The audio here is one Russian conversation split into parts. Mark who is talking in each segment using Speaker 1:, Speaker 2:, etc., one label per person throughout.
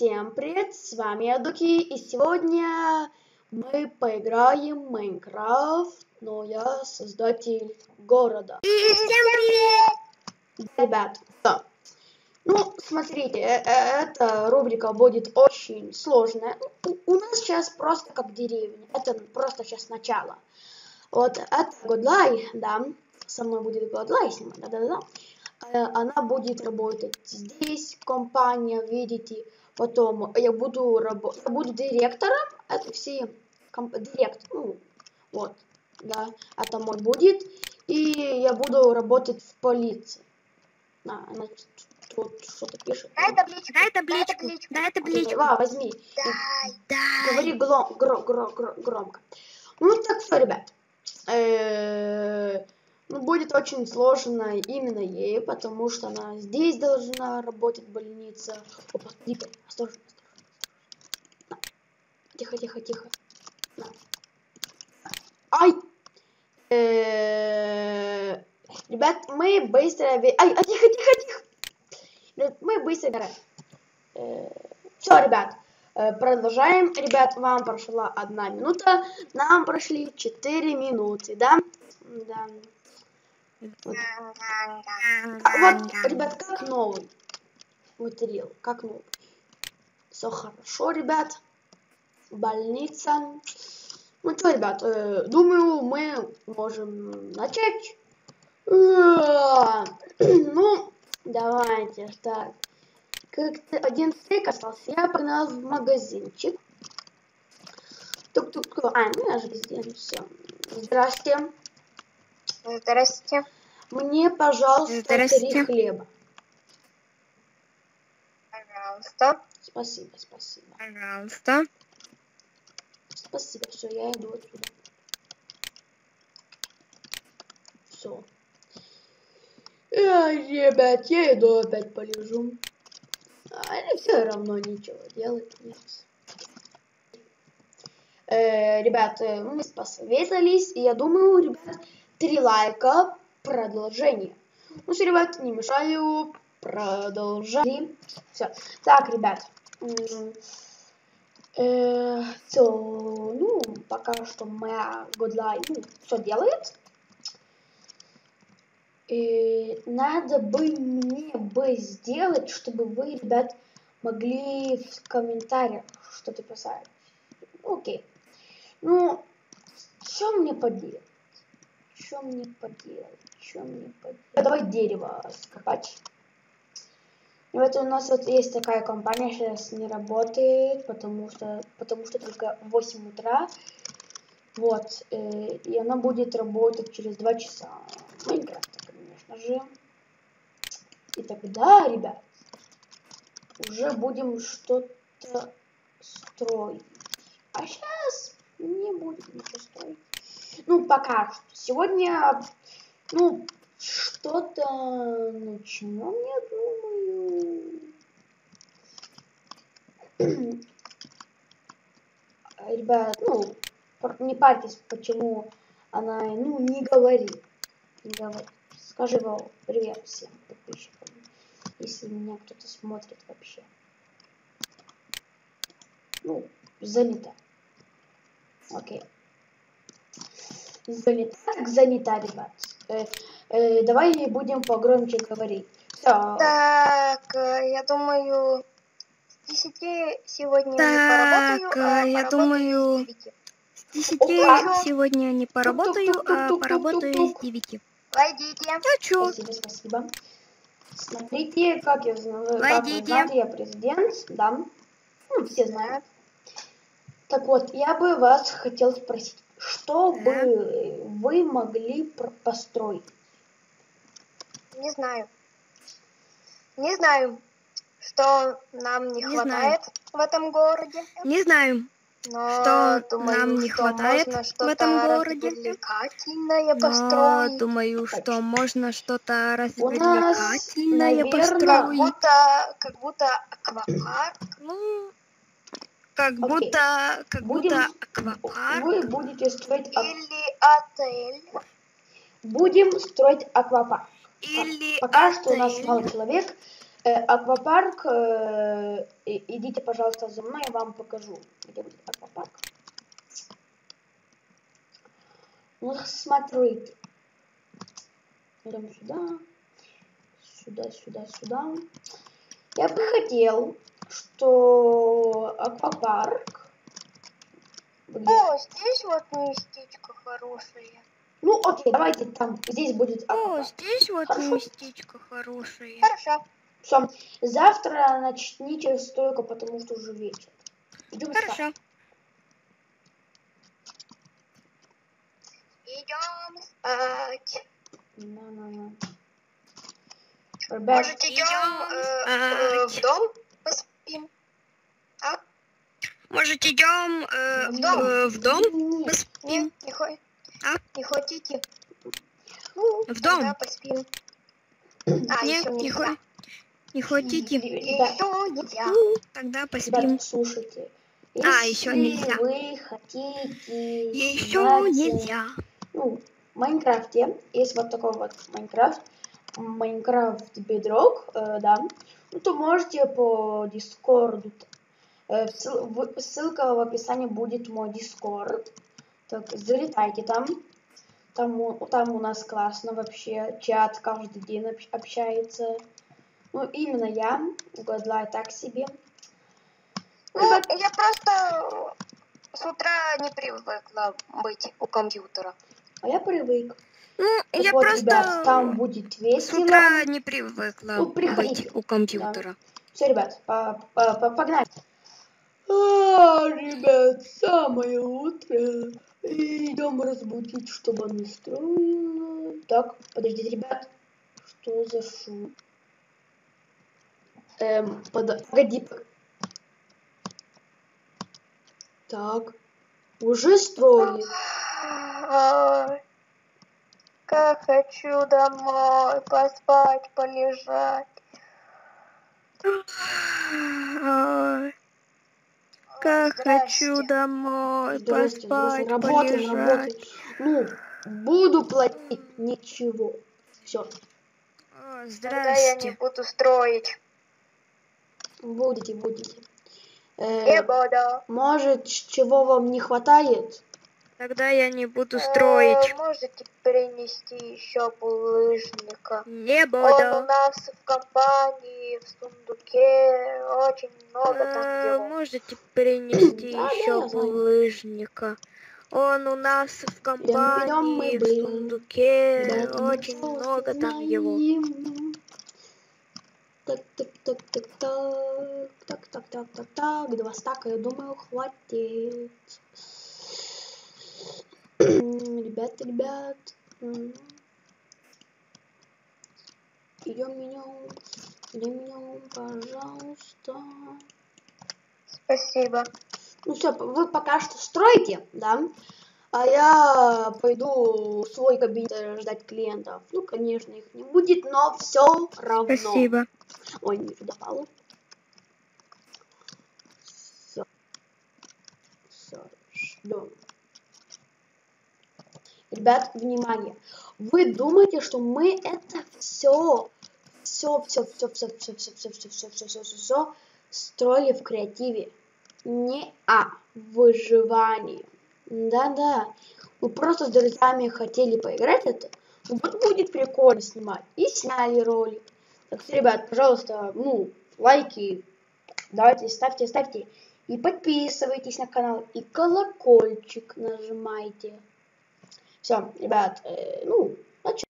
Speaker 1: Всем привет, с вами Адуки, и сегодня мы поиграем в Майнкрафт, но я создатель города.
Speaker 2: И всем привет!
Speaker 1: Да, ребят, да. Ну, смотрите, эта рубрика будет очень сложная. У нас сейчас просто как деревня, это просто сейчас начало. Вот это Годлай, да, со мной будет Годлай снимать, да-да-да. Она будет работать здесь, компания, видите. Потом я буду директором, это все директор, ну, вот, да, это мой будет. И я буду работать в полиции. Она тут что-то пишет.
Speaker 2: Дай табличку. Дай табличку.
Speaker 1: Возьми.
Speaker 2: Дай.
Speaker 1: Говори громко. Ну так все, ребят. Ну, будет очень сложно именно ей, потому что она здесь должна работать, больница. Опа, Диппер, осторожно. На. Тихо. На. Ай! Ребят, мы быстро... Ай, тихо! Ребят, мы быстро играем. Все, ребят, продолжаем. Ребят, вам прошла 1 минута, нам прошли 4 минуты, да? Да. Вот, ребят, как новый материал, как новый. Все хорошо, ребят. Больница. Ну что, ребят, думаю, мы можем начать. Ну, давайте, так. Как-то 1 стейк остался, я погнал в магазинчик. Тук-тук. Ну я же везде, все. Здрасте.
Speaker 2: Здрасте.
Speaker 1: Мне, пожалуйста, 3 хлеба.
Speaker 2: Пожалуйста.
Speaker 1: Спасибо.
Speaker 2: Пожалуйста.
Speaker 1: Спасибо, все, я иду отсюда. Все. Ребят, я иду опять полежу. Или все равно ничего делать нет. Ребят, мы посоветовались, и я думаю, ребят, 3 лайка, продолжение. Ну что, ребят, не мешаю, продолжаем. Все. Так, ребят. Все, ну, пока что моя Годлай все делает. Надо бы мне сделать, чтобы вы, ребят, могли в комментариях что-то писать. Окей. Ну, что мне поделать? Давай дерево скопать. И вот у нас вот есть такая компания, сейчас не работает, потому что только 8 утра. Вот. И она будет работать через 2 часа. Майнкрафта, конечно же. И тогда, ребят, уже будем что-то строить. А сейчас не будем ничего строить. Ну, пока что. Сегодня, ну, что-то начнем, я думаю. Ребят, ну, не парьтесь, почему она, ну, не говорит. Скажи, Вов, привет всем подписчикам, если меня кто-то смотрит вообще. Ну, занята. Окей. Занята, ребят. Давай будем погромче говорить. Всё.
Speaker 2: Так, я думаю, с 10 сегодня не поработаю,
Speaker 1: я думаю,
Speaker 2: с 10 сегодня не поработаю, а поработаю с 9. Войдите.
Speaker 1: Спасибо. Смотрите, как я знаю, я президент, да. Ну, все знают. Так вот, я бы вас хотел спросить, что бы вы могли построить?
Speaker 2: Не знаю, что нам не хватает в этом городе.
Speaker 1: Не знаю,
Speaker 2: но думаю, нам не хватает в этом городе. Но
Speaker 1: думаю, что можно что-то
Speaker 2: развлекательное построить. Как будто аквапарк.
Speaker 1: Ну, как будто аквапарк. Вы будете строить
Speaker 2: или отель.
Speaker 1: Будем строить аквапарк.
Speaker 2: Или
Speaker 1: пока что у нас мало человек. Аквапарк, идите, пожалуйста, за мной, я вам покажу, где будет аквапарк. Ну, смотрите. Идем сюда. Сюда. Я бы хотел, что аквапарк...
Speaker 3: О, здесь вот местечко хорошее.
Speaker 1: Ну, окей, давайте там, здесь будет аквапарк.
Speaker 2: О, здесь вот
Speaker 1: Хорошо.
Speaker 2: местечко хорошее.
Speaker 3: Хорошо.
Speaker 1: Все, завтра начните стройку, потому что уже вечер. Идем спать.
Speaker 2: Хорошо.
Speaker 3: Идем спать.
Speaker 1: На.
Speaker 3: Может, идем в дом поспим? А?
Speaker 2: Может, идем в дом поспим?
Speaker 3: Нет,
Speaker 2: А?
Speaker 3: не хотите? Ну,
Speaker 2: В дом?
Speaker 3: тогда поспим.
Speaker 2: Нет,
Speaker 3: еще нельзя.
Speaker 2: не хотите?
Speaker 3: Еще нельзя.
Speaker 2: Ну, тогда поспим.
Speaker 1: Ребят, слушайте.
Speaker 2: Еще нельзя.
Speaker 1: Если вы хотите
Speaker 2: Еще
Speaker 1: знать,
Speaker 2: нельзя.
Speaker 1: Ну, в Майнкрафте есть вот такой вот Майнкрафт Bedrock, да, ну, то можете по Дискорду, ссылка в описании будет мой Дискорд, так, залетайте там, там у нас классно вообще, чат каждый день общается, ну, именно я, Godlight так себе.
Speaker 3: Ну, я просто с утра не привыкла быть у компьютера.
Speaker 1: А я привык.
Speaker 2: Ну,
Speaker 1: Так
Speaker 2: я
Speaker 1: вот,
Speaker 2: просто
Speaker 1: ребят, там будет
Speaker 2: с
Speaker 1: весело.
Speaker 2: утра не привыкла
Speaker 1: Ну, приходите.
Speaker 2: быть у компьютера.
Speaker 1: Да. Все, ребят, погнали. Ребят, самое утро. Идем разбудить, чтобы она строила. Так, подождите, ребят. Что за шум? Погоди. Так, уже строит.
Speaker 3: Как хочу домой, поспать, полежать.
Speaker 2: Ой, как хочу домой,
Speaker 1: Здрасте,
Speaker 2: поспать,
Speaker 1: работаем.
Speaker 2: полежать.
Speaker 1: Ну, буду платить ничего. Все.
Speaker 2: О,
Speaker 3: Тогда я не
Speaker 2: здрасте.
Speaker 3: буду строить.
Speaker 1: Будете.
Speaker 3: Не буду.
Speaker 1: Может, чего вам не хватает?
Speaker 2: Тогда я не буду строить.
Speaker 3: Можете принести еще булыжника?
Speaker 2: Не
Speaker 3: Он у
Speaker 2: буду.
Speaker 3: нас в компании, в сундуке, очень много там его.
Speaker 2: Можете принести
Speaker 1: Да,
Speaker 2: еще
Speaker 1: я знаю.
Speaker 2: булыжника. Он у нас в компании, в сундуке,
Speaker 1: Ребята, мы
Speaker 2: очень
Speaker 1: всё
Speaker 2: много там его.
Speaker 1: знаем. Так. 2 стака, я думаю, хватит. Ребят. Идем, пожалуйста.
Speaker 3: Спасибо.
Speaker 1: Ну все, вы пока что строите, да? А я пойду в свой кабинет ждать клиентов. Ну, конечно, их не будет, но все равно.
Speaker 2: Спасибо.
Speaker 1: Ой, не сюда пало. Все, ждем. Ребят, внимание. Вы думаете, что мы это все строили в креативе? Не выживании. Да. Мы просто с друзьями хотели поиграть это. Вот будет прикольно снимать. И сняли ролик. Так что, ребят, пожалуйста, лайки давайте ставьте. И подписывайтесь на канал. И колокольчик нажимайте. Все, ребят, начали.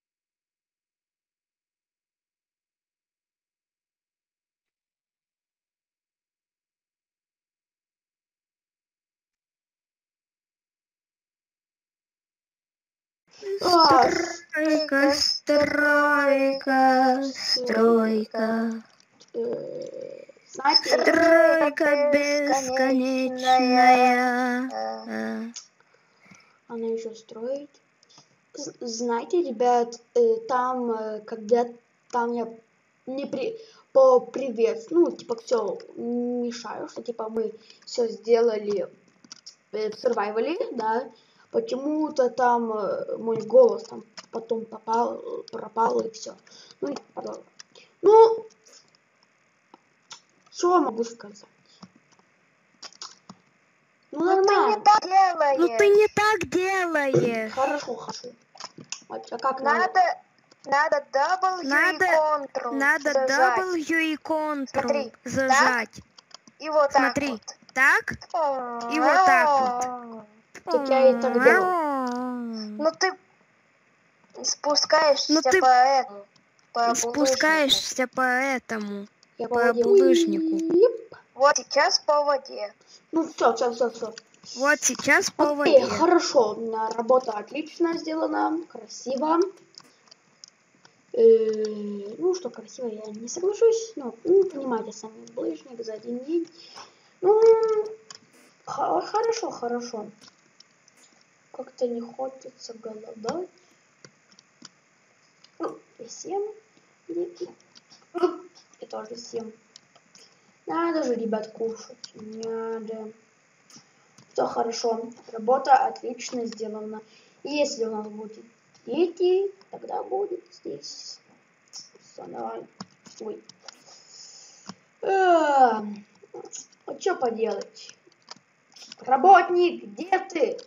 Speaker 2: Стройка.
Speaker 1: Знаете,
Speaker 2: Стройка бесконечная.
Speaker 1: Она еще строит. Знаете, ребят, там, когда там я не все мешаю, что типа мы все сделали в survival, да, почему-то там мой голос там потом пропал и все. Что могу сказать? Ну,
Speaker 3: Ну ты не
Speaker 1: нормально.
Speaker 3: так делаешь.
Speaker 2: Ну ты не так делаешь.
Speaker 1: Хорошо. А как надо?
Speaker 3: Надо W и Ctrl
Speaker 2: Надо
Speaker 3: зажать.
Speaker 2: W и Ctrl
Speaker 3: Смотри,
Speaker 2: зажать.
Speaker 3: И вот
Speaker 2: Смотри, так
Speaker 3: так.
Speaker 2: и вот так вот.
Speaker 1: Так я и так делал.
Speaker 3: Ну ты спускаешься
Speaker 2: Ну ты
Speaker 3: по этому. По
Speaker 2: спускаешься по этому,
Speaker 1: Я
Speaker 2: по булыжнику.
Speaker 1: Еп.
Speaker 3: Вот сейчас по воде.
Speaker 1: Ну все.
Speaker 2: Вот сейчас по
Speaker 1: Окей,
Speaker 2: воде.
Speaker 1: хорошо. Работа отлично сделана, красиво. Ну, что красиво, я не соглашусь, но понимаете, сами булыжник за один день. Ну, хорошо. Как-то не хочется голодать. И съем. И тоже съем. Надо же, ребят, кушать. Надо. Все хорошо. Работа отлично сделана. Если у нас будет дети, тогда будет здесь. Все, давай. Ой. А что поделать? Работник, где ты?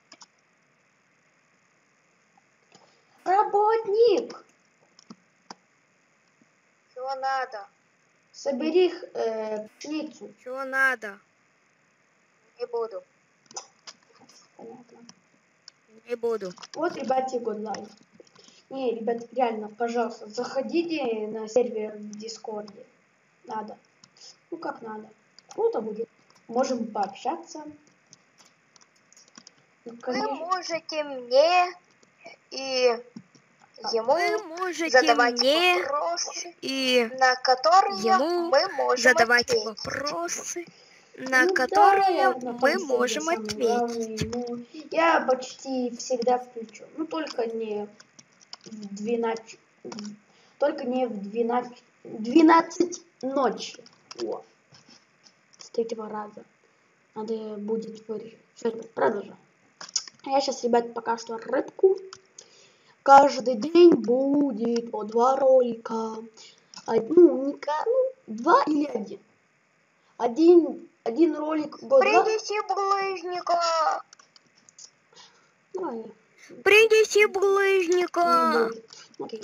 Speaker 1: Работник!
Speaker 3: Чего надо?
Speaker 1: Собери пшеницу.
Speaker 2: Чего надо?
Speaker 3: Не буду.
Speaker 1: Понятно.
Speaker 2: Не буду.
Speaker 1: Вот, ребята, годлайн. Не, ребят, реально, пожалуйста, заходите на сервер в Дискорде. Надо. Ну, как надо. Круто будет. Можем пообщаться. Ну,
Speaker 3: Вы
Speaker 1: конечно.
Speaker 3: можете мне и ему
Speaker 2: Вы можете
Speaker 3: задавать
Speaker 2: мне
Speaker 3: вопросы,
Speaker 2: и
Speaker 3: на которые
Speaker 2: ему
Speaker 3: мы можем
Speaker 2: задавать
Speaker 3: ответить.
Speaker 2: вопросы, на
Speaker 1: Ну да,
Speaker 2: которые
Speaker 1: на том
Speaker 2: мы
Speaker 1: сервере
Speaker 2: можем
Speaker 1: самый
Speaker 2: ответить.
Speaker 1: главный. Ну, я почти всегда включу. Ну, только не в 12. Только не в 12 ночи. О, с третьего раза. Надо будет вырежать. Все, ребят, продолжаем. Я сейчас, ребят, пока что рыбку. Каждый день будет по 2 ролика. Два или один. Один ролик год.
Speaker 3: Принеси булыжника.
Speaker 1: Давай.
Speaker 2: Принеси
Speaker 1: Не
Speaker 2: булыжника.
Speaker 1: будет. Окей.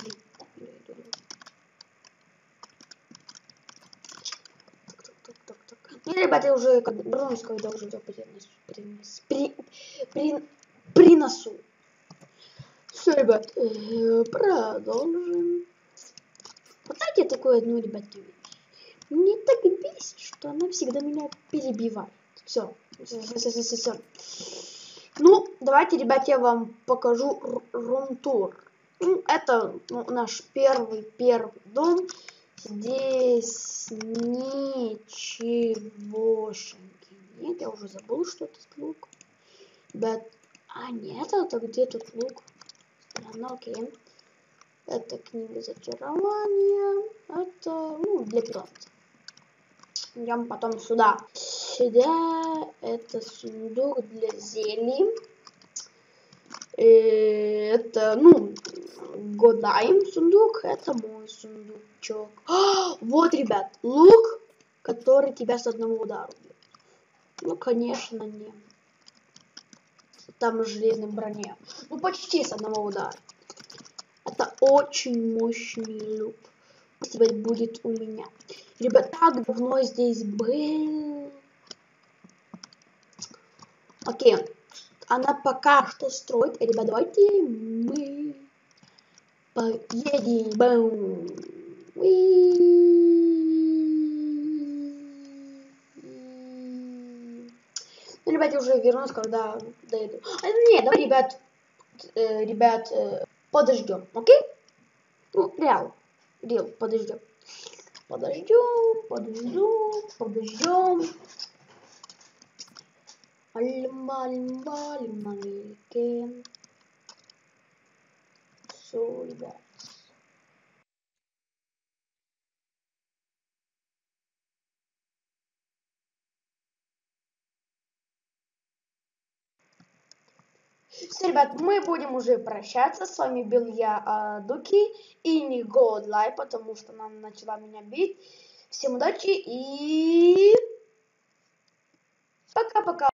Speaker 1: Так. Ну, ребята, я уже бронюсь, когда уже приносу. Все, ребят, продолжим. Вот знаете, такое одно, ребят, мне так бесит, что она всегда меня перебивает. Все. Ну, давайте, ребят, я вам покажу рум-тур. Это наш первый дом. Здесь ничегошеньки нет. Я уже забыл, что это лук. Ребят, нет, это где тут лук? Странно, окей. Это книга зачарования. Это, для питомца. Идем потом сюда. Сюда это сундук для зелий. Это, Годайм сундук. Это мой сундучок. Вот, ребят, лук, который тебя с одного удара убьет. Ну, конечно, не. Там железной броне. Ну, почти с одного удара. Это очень мощный лук. Теперь будет у меня. Ребят, так давно здесь был. Окей. Она пока что строит. Ребят, давайте мы поедем. Ну, ребят, я уже вернусь, когда доеду. Нет, давай, ребят, подождем, окей? Ну, реал, подождем. Подождем. Маленький. Все, ребят. Все, ребят, мы будем уже прощаться. С вами был я, Дуки, и не Годлай, потому что она начала меня бить. Всем удачи и пока-пока.